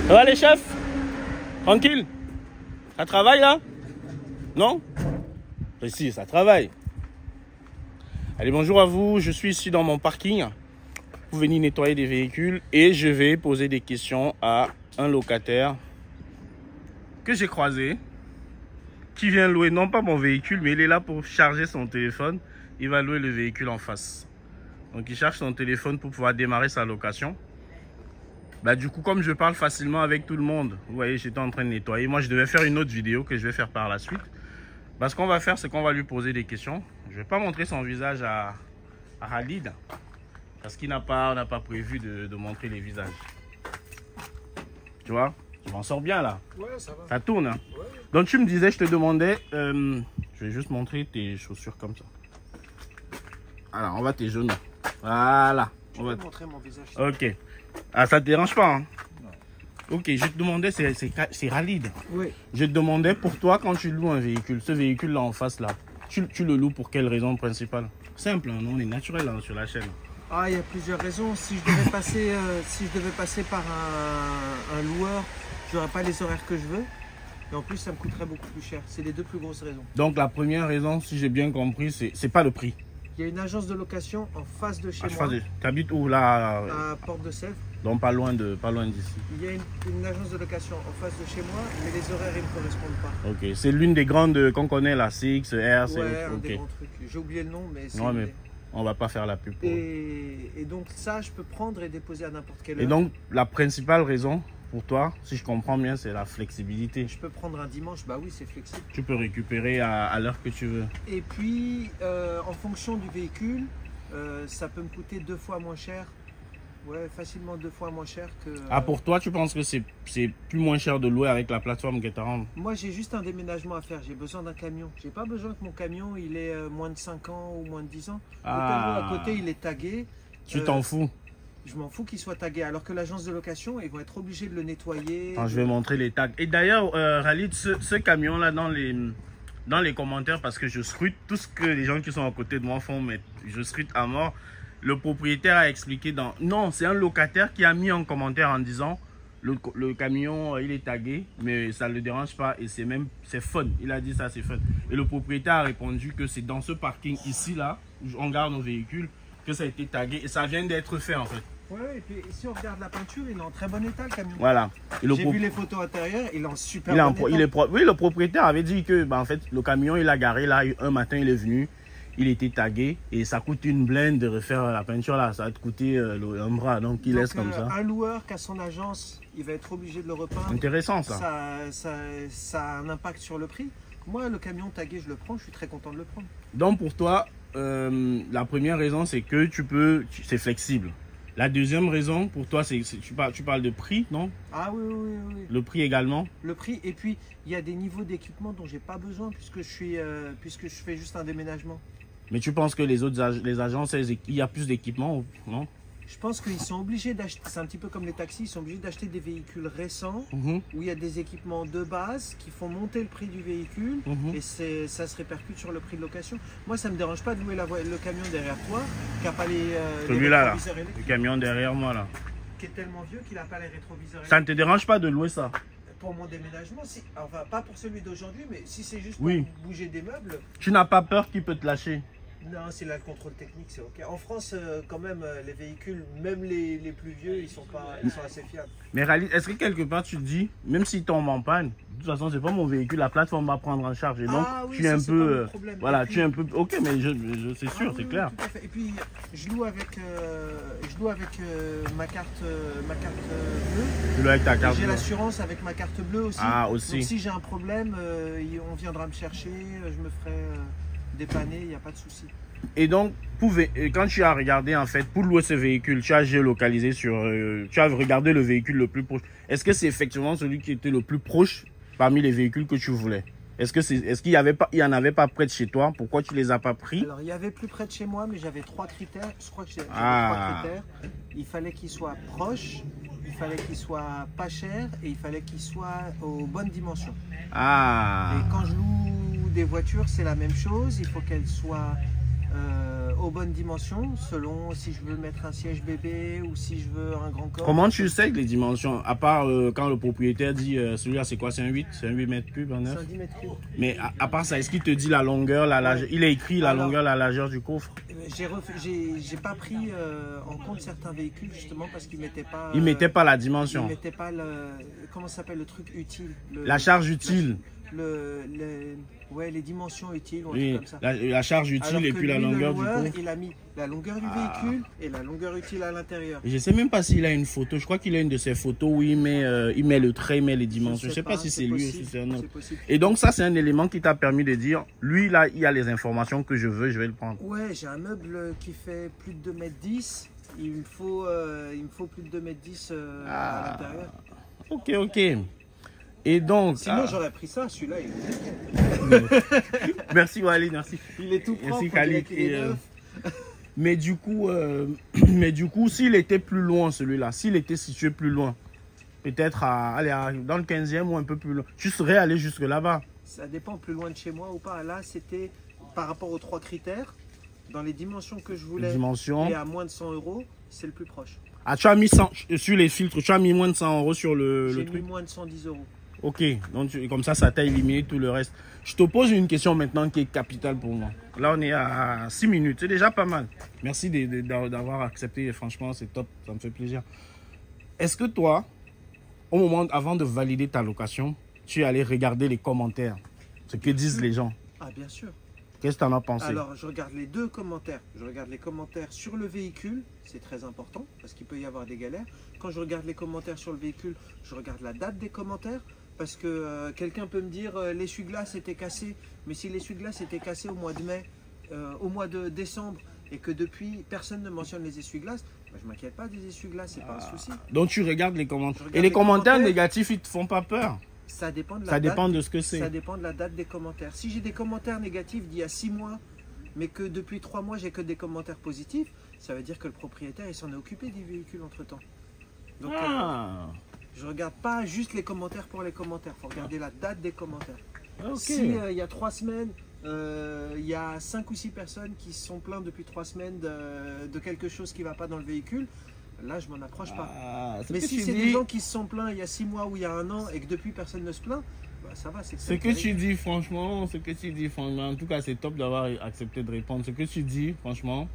Ça va les chefs? Tranquille? Ça travaille là? Non? Si, ça travaille. Allez, bonjour à vous. Je suis ici dans mon parking pour venir nettoyer des véhicules et je vais poser des questions à un locataire que j'ai croisé qui vient louer non pas mon véhicule, mais il est là pour charger son téléphone. Il va louer le véhicule en face. Donc il charge son téléphone pour pouvoir démarrer sa location. Bah du coup, comme je parle facilement avec tout le monde, vous voyez, j'étais en train de nettoyer. Moi, je devais faire une autre vidéo que je vais faire par la suite. Bah, ce qu'on va faire, c'est qu'on va lui poser des questions. Je vais pas montrer son visage à Khalid parce qu'il n'a pas prévu de montrer les visages. Tu vois, je m'en sors bien là. Ouais, ça va. Ça tourne. Hein. Ouais. Donc tu me disais, je te demandais, je vais juste montrer tes chaussures comme ça. Alors, on va tes genoux. Voilà. Je vais montrer mon visage. Ok. Ah, ça te dérange pas, hein? Non. Ok, je te demandais, c'est Khalid. Oui. Je te demandais pour toi, quand tu loues un véhicule, ce véhicule-là en face, là, tu le loues pour quelle raison principale? Simple, hein, on est naturel hein, sur la chaîne. Ah, il y a plusieurs raisons. Si je devais passer, par un loueur, je n'aurais pas les horaires que je veux. Et en plus, ça me coûterait beaucoup plus cher. C'est les deux plus grosses raisons. Donc la première raison, si j'ai bien compris, c'est pas le prix. Il y a une agence de location en face de chez moi. Tu habites où là? À Porte de Sèvres. Donc pas loin d'ici. Il y a une agence de location en face de chez moi, mais les horaires ils ne me correspondent pas. Ok, c'est l'une des grandes qu'on connaît, la CX, R, Ouais, un ok. des grands trucs. J'ai oublié le nom, mais c'est... Non, mais on va pas faire la pub pour eux. Et donc ça, je peux prendre et déposer à n'importe quelle heure. Et donc la principale raison pour toi, si je comprends bien, c'est la flexibilité. Je peux prendre un dimanche, bah oui, c'est flexible. Tu peux récupérer à l'heure que tu veux. Et puis, en fonction du véhicule, ça peut me coûter 2 fois moins cher. Ouais, facilement 2 fois moins cher que... Ah, pour toi, tu penses que c'est plus moins cher de louer avec la plateforme Getaround? Moi, j'ai juste un déménagement à faire. J'ai besoin d'un camion. J'ai pas besoin que mon camion, il ait moins de 5 ans ou moins de 10 ans. Ah. Le camion à côté, il est tagué. Tu t'en fous? Je m'en fous qu'il soit tagué. Alors que l'agence de location, ils vont être obligés de le nettoyer. Attends, je vais montrer les tags. Et d'ailleurs, Khalid, ce camion-là, dans les commentaires, parce que je scrute tout ce que les gens qui sont à côté de moi font, mais je scrute à mort. Le propriétaire a expliqué dans... Non, c'est un locataire qui a mis en commentaire en disant le camion, il est tagué, mais ça ne le dérange pas et c'est fun. Il a dit ça, c'est fun. Et le propriétaire a répondu que c'est dans ce parking ici, là, où on garde nos véhicules, que ça a été tagué et ça vient d'être fait en fait. Ouais, et puis si on regarde la peinture, il est en très bon état le camion. Voilà. J'ai vu les photos intérieures, il est en super bon état. Oui, le propriétaire avait dit que en fait, le camion, il a garé là, un matin, il est venu. Il était tagué et ça coûte une blinde de refaire la peinture là, ça va te coûter un bras, donc il laisse comme ça. Un loueur qui a son agence, il va être obligé de le repeindre. Intéressant ça. Ça a un impact sur le prix. Moi, le camion tagué, je le prends, je suis très content de le prendre. Donc pour toi, la première raison c'est que c'est flexible. La deuxième raison pour toi, c'est tu parles de prix, non? Ah oui. Le prix également? Le prix, et puis il y a des niveaux d'équipement dont j'ai pas besoin puisque je fais juste un déménagement. Mais tu penses que les agences, il y a plus d'équipement, non? Je pense qu'ils sont obligés d'acheter, c'est un petit peu comme les taxis, ils sont obligés d'acheter des véhicules récents où il y a des équipements de base qui font monter le prix du véhicule et ça se répercute sur le prix de location. Moi, ça ne me dérange pas de louer le camion derrière toi qui n'a pas les rétroviseurs électriques. Le camion derrière moi là. Qui est tellement vieux qu'il n'a pas les rétroviseurs électriques. Ça ne te dérange pas de louer ça? Pour mon déménagement, enfin pas pour celui d'aujourd'hui, mais si c'est juste pour bouger des meubles. Tu n'as pas peur qu'il peut te lâcher? Non, c'est là le contrôle technique, c'est ok. En France, quand même, les véhicules, même les plus vieux, ils sont assez fiables. Mais Khalid, est-ce que quelque part tu te dis, même s'il tombe en panne, de toute façon, c'est pas mon véhicule, la plateforme va prendre en charge. Et donc, tu es un peu. Voilà, tu es un peu. Ok, mais c'est sûr, c'est clair. Tout à fait. Et puis, je loue avec ma carte bleue. Tu loues avec ta carte bleue. J'ai l'assurance avec ma carte bleue aussi. Ah, aussi. Donc, si j'ai un problème, on viendra me chercher, je me ferai dépanner, il n'y a pas de souci. Et donc, quand tu as regardé, en fait, pour louer ce véhicule, tu as géolocalisé tu as regardé le véhicule le plus proche. Est-ce que c'est effectivement celui qui était le plus proche parmi les véhicules que tu voulais? Est-ce qu'il y en avait pas près de chez toi? Pourquoi tu les as pas pris? Alors, il y avait plus près de chez moi, mais j'avais 3 critères. Je crois que j'avais 3 critères. Il fallait qu'il soit proche, il fallait qu'il soit pas cher et il fallait qu'il soit aux bonnes dimensions. Et quand je loue des voitures, c'est la même chose. Il faut qu'elles soient aux bonnes dimensions, selon si je veux mettre un siège bébé ou si je veux un grand corps. Comment tu sais les dimensions? À part quand le propriétaire dit celui-là c'est quoi? C'est un 8? C'est un 8 mètres cubes, un 9? C'est un 10 mètres cubes. Mais à part ça, est-ce qu'il te dit la longueur, la largeur? Il a écrit la longueur, la largeur du coffre? J'ai pas pris en compte certains véhicules justement parce qu'ils mettaient pas. Il mettait pas la dimension. Ils mettaient pas le. Comment ça s'appelle le truc utile? La charge utile. Ouais, les dimensions utiles, Oui, comme ça. La charge utile et puis la longueur du coffre. Il a mis la longueur du véhicule et la longueur utile à l'intérieur. Je sais même pas s'il a une photo. Je crois qu'il a une de ses photos où il met le trait, il met les dimensions. Je sais pas si c'est lui ou si c'est un autre. Et donc ça, c'est un élément qui t'a permis de dire, lui là, il a les informations que je veux, je vais le prendre. Ouais, j'ai un meuble qui fait plus de 2,10 m. Il me faut plus de 2,10 m à l'intérieur. Ok, ok. Et donc... Sinon, j'aurais pris ça, celui-là. Merci Walid, merci. Il est tout propre. Merci Khalid. Mais du coup, s'il était plus loin, celui-là, s'il était situé plus loin, peut-être dans le 15e ou un peu plus loin, tu serais allé jusque là-bas? Ça dépend, plus loin de chez moi ou pas. Là, c'était par rapport aux 3 critères, dans les dimensions que je voulais, et à moins de 100 €, c'est le plus proche. Ah, tu as mis 100 sur les filtres, tu as mis moins de 100 € sur le truc? J'ai mis moins de 110 €. Ok, donc comme ça t'a éliminé tout le reste. Je te pose une question maintenant qui est capitale pour moi. Là, on est à 6 minutes, c'est déjà pas mal. Merci d'avoir accepté, franchement, c'est top, ça me fait plaisir. Est-ce que toi, avant de valider ta location, tu es allé regarder les commentaires, ce que disent les gens? Ah, bien sûr. Qu'est-ce que tu en as pensé? Alors, je regarde les deux commentaires. Je regarde les commentaires sur le véhicule, c'est très important, parce qu'il peut y avoir des galères. Quand je regarde les commentaires sur le véhicule, je regarde la date des commentaires. Parce que quelqu'un peut me dire l'essuie-glace était cassé, mais si l'essuie-glace était cassé au mois de mai, au mois de décembre, et que depuis personne ne mentionne les essuie-glaces, bah, je ne m'inquiète pas des essuie-glaces, c'est pas un souci. Donc tu regardes les commentaires. Et les commentaires négatifs, ils te font pas peur? Ça dépend de de ce que c'est. Ça dépend de la date des commentaires. Si j'ai des commentaires négatifs d'il y a 6 mois, mais que depuis 3 mois, j'ai que des commentaires positifs, ça veut dire que le propriétaire, il s'en est occupé du véhicule entre-temps. Donc, je regarde pas juste les commentaires pour les commentaires. Il faut regarder la date des commentaires. Okay. Si il y a 3 semaines, il y a 5 ou 6 personnes qui se sont plaintes depuis 3 semaines de quelque chose qui ne va pas dans le véhicule, là, je m'en approche pas. Mais si c'est des gens qui se sont plaints il y a 6 mois ou il y a 1 an et que depuis personne ne se plaint, bah, ça va. Ce que tu dis, franchement, en tout cas, c'est top d'avoir accepté de répondre. Ce que tu dis, franchement,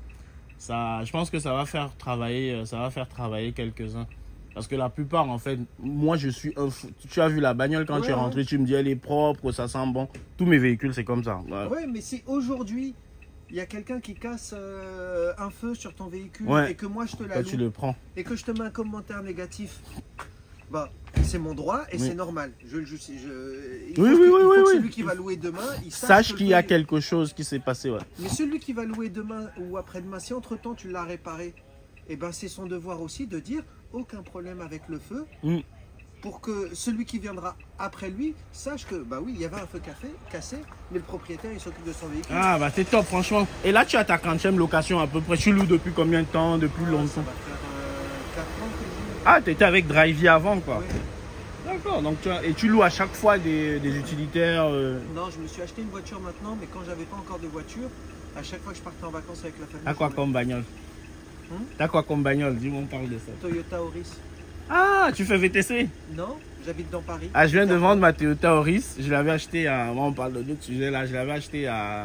je pense que ça va faire travailler quelques-uns. Parce que la plupart, en fait, moi, je suis un fou. Tu as vu la bagnole quand tu es rentré, tu me dis, elle est propre, ça sent bon. Tous mes véhicules, c'est comme ça. Ouais, mais si aujourd'hui, il y a quelqu'un qui casse un feu sur ton véhicule et que moi, je te la loue, tu le prends. Et que je te mets un commentaire négatif, bah, c'est mon droit et c'est normal. Il faut que celui qui va louer demain, il sache qu'il y a quelque chose qui s'est passé. Ouais. Mais celui qui va louer demain ou après-demain, si entre-temps, tu l'as réparé, eh ben, c'est son devoir aussi de dire aucun problème avec le feu pour que celui qui viendra après lui sache que bah oui, il y avait un feu cassé, mais le propriétaire il s'occupe de son véhicule. Ah bah c'est top franchement. Et là tu as ta 40e location à peu près. Tu loues depuis combien de temps? Depuis longtemps? Ça va faire 4 ans que je loue. Ah, tu étais avec Drivey avant quoi. Oui. D'accord, donc tu loues à chaque fois des utilitaires Non, je me suis acheté une voiture maintenant, mais quand j'avais pas encore de voiture, à chaque fois que je partais en vacances avec la famille. T'as quoi comme bagnole? T'as quoi comme bagnole? Dis-moi, on parle de ça. Toyota Auris. Ah, tu fais VTC? Non, j'habite dans Paris. Ah, je viens de vendre ma Toyota Auris. Je l'avais acheté à... on parle d'autres sujets là. Je l'avais acheté à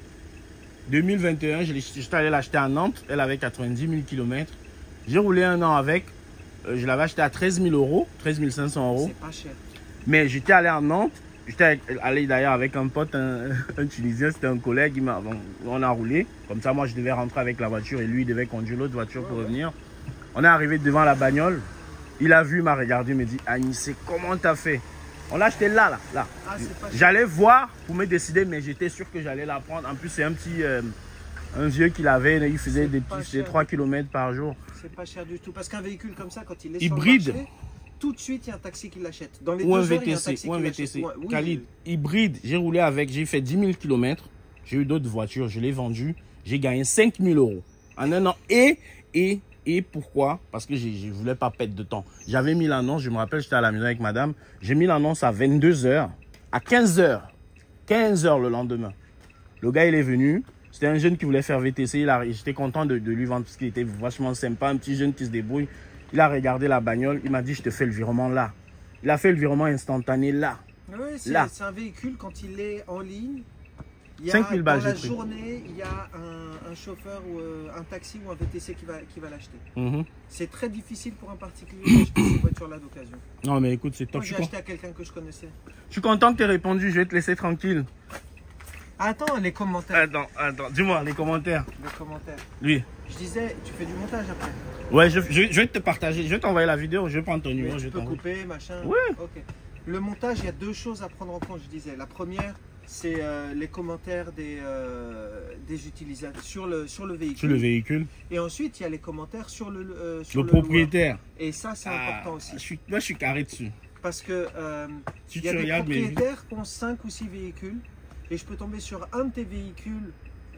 2021. J'étais allé l'acheter à Nantes. Elle avait 90 000 km. J'ai roulé 1 an avec. Je l'avais acheté à 13 000 €, 13 500 €. C'est pas cher. Mais j'étais allé à Nantes. J'étais allé d'ailleurs avec un pote, un Tunisien, c'était un collègue. On a roulé. Comme ça, moi, je devais rentrer avec la voiture et lui, il devait conduire l'autre voiture pour revenir. On est arrivé devant la bagnole. Il a vu, il m'a regardé, il m'a dit, Agnès, comment t'as fait? On l'a acheté là. Ah, j'allais voir pour me décider, mais j'étais sûr que j'allais la prendre. En plus, c'est un vieux qu'il avait, il faisait des petits 3 km par jour. C'est pas cher du tout. Parce qu'un véhicule comme ça, quand il est hybride, sur le marché, tout de suite, il y a un taxi qui l'achète. Dans les ou un VTC. Khalid, hybride, j'ai roulé avec, j'ai fait 10 000 km. J'ai eu d'autres voitures, je l'ai vendu. J'ai gagné 5 000 € en 1 an. Et pourquoi? Parce que je ne voulais pas perdre de temps. J'avais mis l'annonce, je me rappelle, j'étais à la maison avec madame. J'ai mis l'annonce à 22 h, à 15 h. 15 h le lendemain. Le gars, il est venu. C'était un jeune qui voulait faire VTC. J'étais content de lui vendre parce qu'il était vachement sympa. Un petit jeune qui se débrouille. Il a regardé la bagnole. Il m'a dit, je te fais le virement là. Il a fait le virement instantané là. Oui, c'est un véhicule quand il est en ligne. Il y a, 5000 balles, dans la journée, il y a un chauffeur ou un taxi ou un VTC qui va l'acheter. C'est très difficile pour un particulier d'acheter une voiture-là d'occasion. Non, mais écoute, c'est top. Moi, j'ai acheté à quelqu'un que je connaissais. Je suis content que tu aies répondu. Je vais te laisser tranquille. Attends, les commentaires. Attends. Dis-moi, les commentaires. Les commentaires. Oui. Je disais, tu fais du montage après. Ouais, je vais te partager. Je vais t'envoyer la vidéo. Je vais prendre ton numéro. Tu peux couper, machin. Oui. Ok. Le montage, il y a deux choses à prendre en compte, je disais. La première, c'est les commentaires des utilisateurs sur le véhicule. Sur le véhicule. Et ensuite, il y a les commentaires sur le propriétaire. Et ça, c'est important aussi. Moi, je suis carré dessus. Parce que si il y a des propriétaires qui ont 5 ou 6 véhicules. Et je peux tomber sur un de tes véhicules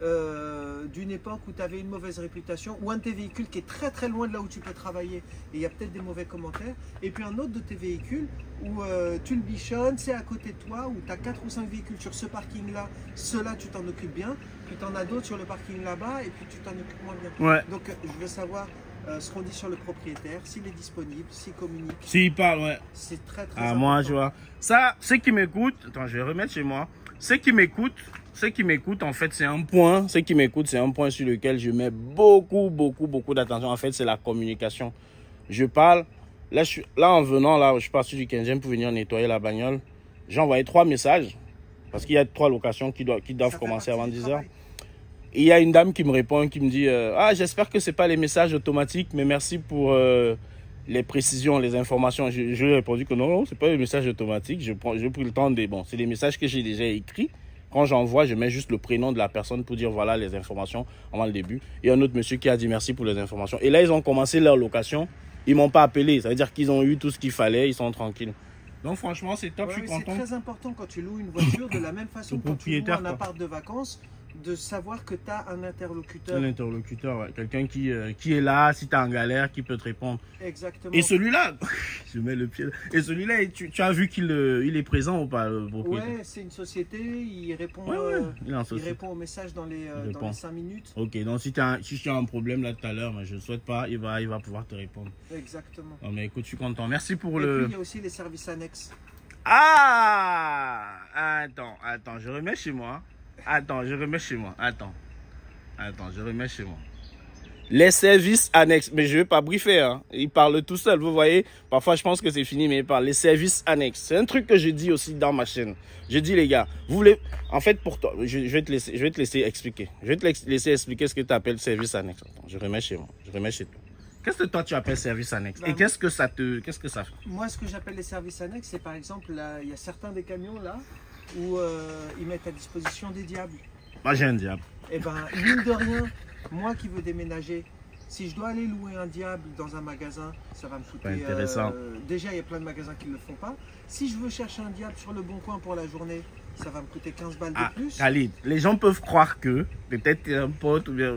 d'une époque où tu avais une mauvaise réputation, ou un de tes véhicules qui est très très loin de là où tu peux travailler, et il y a peut-être des mauvais commentaires, et puis un autre de tes véhicules où tu le bichonnes, c'est à côté de toi, où tu as 4 ou 5 véhicules sur ce parking-là, ceux-là tu t'en occupes bien, puis tu en as d'autres sur le parking là-bas, et puis tu t'en occupes moins bien. Ouais. Donc je veux savoir ce qu'on dit sur le propriétaire, s'il est disponible, s'il communique. S'il parle, ouais. C'est très très important. Moi, je vois. Ça, ceux qui m'écoutent, attends, je vais remettre chez moi. Ceux qui m'écoutent, en fait, c'est un point. Ceux qui m'écoutent, c'est un point sur lequel je mets beaucoup d'attention. En fait, c'est la communication. Je parle. Là, en venant, là, je suis parti du 15e pour venir nettoyer la bagnole. J'ai envoyé 3 messages. Parce qu'il y a 3 locations qui doivent commencer avant 10 h. Et il y a une dame qui me répond, qui me dit j'espère que ce n'est pas les messages automatiques, mais merci pour les précisions, les informations. Je lui ai répondu que non, ce n'est pas les messages automatiques. Je prends le temps c'est des messages que j'ai déjà écrits. Quand j'envoie, je mets juste le prénom de la personne pour dire voilà les informations avant le début. Et un autre monsieur qui a dit merci pour les informations. Et là, ils ont commencé leur location. Ils ne m'ont pas appelé. Ça veut dire qu'ils ont eu tout ce qu'il fallait. Ils sont tranquilles. Donc franchement, c'est top. Je suis content. C'est très important quand tu loues une voiture, de la même façon que quand tu loues un appart de vacances, de savoir que tu as un interlocuteur. Un interlocuteur, ouais. Quelqu'un qui est là, si tu es en galère, qui peut te répondre. Exactement. Et celui-là, je mets le pied. Et celui-là, tu as vu qu'il est présent ou pas, le propriétaire? Ouais, c'est une société, il répond, il répond aux messages dans les 5 minutes. Ok, donc si tu as un problème là tout à l'heure, mais je ne souhaite pas, il va pouvoir te répondre. Exactement. Non, mais écoute, je suis content. Merci pour Et puis, il y a aussi les services annexes. Attends, je remets chez moi. Je remets chez moi. Les services annexes. Mais je ne vais pas briefer. Hein. Il parle tout seul. Vous voyez, parfois je pense que c'est fini, mais il parle. Les services annexes. C'est un truc que je dis aussi dans ma chaîne. Je dis, les gars, vous voulez. En fait, pour toi, je vais te laisser expliquer. Je vais te laisser expliquer ce que tu appelles service annexe. Attends, je remets chez moi. Je remets chez toi. Qu'est-ce que toi tu appelles service annexe? Et qu'est-ce que ça fait? Moi, ce que j'appelle les services annexes, c'est par exemple, il y a certains des camions là où ils mettent à disposition des diables. Moi, j'ai un diable. Eh bien, mine de rien, moi qui veux déménager, si je dois aller louer un diable dans un magasin, ça va me coûter... intéressant. Déjà, il y a plein de magasins qui ne le font pas. Si je veux chercher un diable sur le bon coin pour la journée, ça va me coûter 15 balles de plus. Khalid, les gens peuvent croire que peut-être un pote ou bien...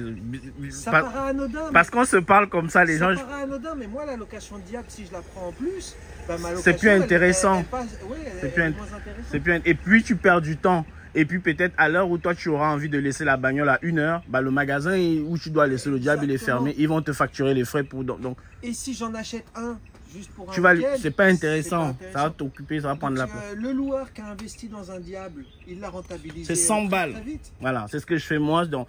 ça paraît anodin. Parce qu'on se parle comme ça, les gens... Ça paraît anodin, mais moi, la location de diable, si je la prends en plus, bah, ma location... C'est plus intéressant. C'est moins intéressant. Et puis, tu perds du temps. Et puis peut-être à l'heure où toi tu auras envie de laisser la bagnole à 1 heure, bah, le magasin où tu dois laisser le diable, il est fermé. Ils vont te facturer les frais pour... Donc, et si j'en achète un juste pour un week-end, c'est pas intéressant. Ça va t'occuper, ça va prendre la place. Le loueur qui a investi dans un diable, il l'a rentabilisé. C'est 100 balles. Très vite. Voilà, c'est ce que je fais moi. Donc,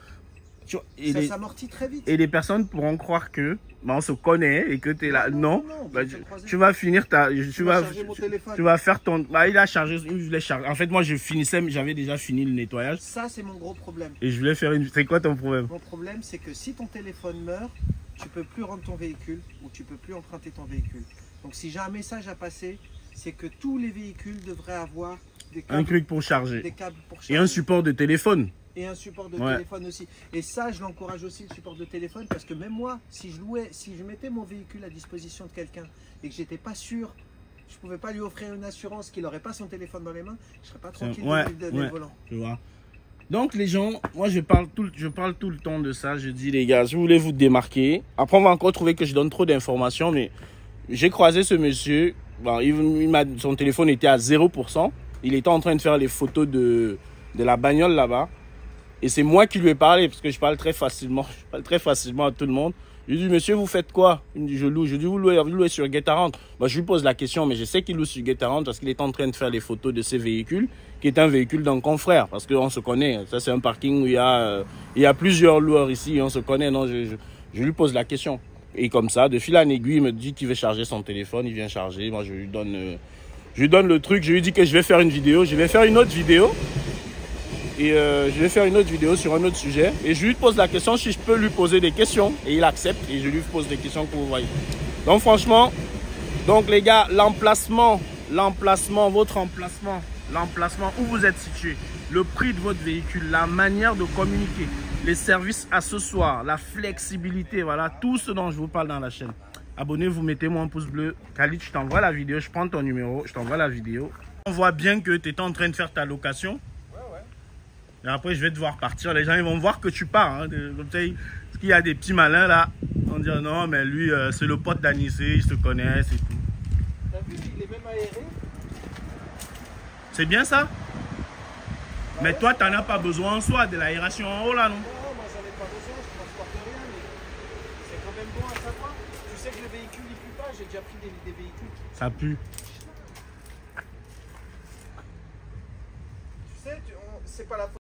ça s'amortit très vite. Et les personnes pourront croire que on se connaît et que tu es là. Non, tu vas finir tu vas faire ton... Bah, il a chargé, je voulais charger. En fait, moi, j'avais déjà fini le nettoyage. Ça, c'est mon gros problème. Et je voulais faire une... C'est quoi ton problème? Mon problème, c'est que si ton téléphone meurt, tu peux plus rendre ton véhicule ou tu peux plus emprunter ton véhicule. Donc, si j'ai un message à passer, c'est que tous les véhicules devraient avoir un truc pour charger. Des câbles pour charger. Et un support de téléphone. Et un support de téléphone aussi. Et ça, je l'encourage aussi, le support de téléphone, parce que même moi, si je mettais mon véhicule à disposition de quelqu'un et que j'étais pas sûr, je pouvais pas lui offrir une assurance qu'il n'aurait pas son téléphone dans les mains, je serais pas tranquille de le volant. Tu vois. Donc les gens, moi je parle tout le temps de ça. Je dis les gars, si vous voulez vous démarquer, après on va encore trouver que je donne trop d'informations, mais j'ai croisé ce monsieur, bon, son téléphone était à 0%. Il était en train de faire les photos de la bagnole là-bas. Et c'est moi qui lui ai parlé, parce que je parle très facilement à tout le monde. Je lui dis, monsieur, vous faites quoi? Il me dit, je loue. Je lui dis, vous louez sur Get-A-Rent. Bah, je lui pose la question, mais je sais qu'il loue sur Get-A-Rent parce qu'il est en train de faire les photos de ses véhicules, qui est un véhicule d'un confrère, parce qu'on se connaît. Ça, c'est un parking où il y a plusieurs loueurs ici, et on se connaît. Non, je lui pose la question. Et comme ça, de fil en aiguille, il me dit qu'il veut charger son téléphone, il vient charger. Moi, je lui donne le truc. Je lui dis que je vais faire une vidéo. Je vais faire une autre vidéo. Et je vais faire une autre vidéo sur un autre sujet. Et je lui pose la question si je peux lui poser des questions. Et il accepte. Et je lui pose des questions que vous voyez. Donc franchement, les gars, l'emplacement où vous êtes situé, le prix de votre véhicule, la manière de communiquer, les services accessoires, la flexibilité, voilà, tout ce dont je vous parle dans la chaîne. Abonnez-vous, mettez-moi un pouce bleu. Khalid, je t'envoie la vidéo. Je prends ton numéro, je t'envoie la vidéo. On voit bien que tu es en train de faire ta location. Et après, je vais devoir partir. Les gens, ils vont voir que tu pars. Hein. Parce qu'il y a des petits malins là. On dit non, mais lui, c'est le pote d'Anissé, ils se connaissent et tout. T'as vu, il est même aéré. C'est bien ça? Mais toi, tu n'en as pas besoin en soi de l'aération en haut là, non? Non, moi j'en ai pas besoin, je transporte rien, mais c'est quand même bon à savoir. Tu sais que le véhicule il pue pas, j'ai déjà pris des véhicules. Ça pue. Tu sais, c'est pas la faute.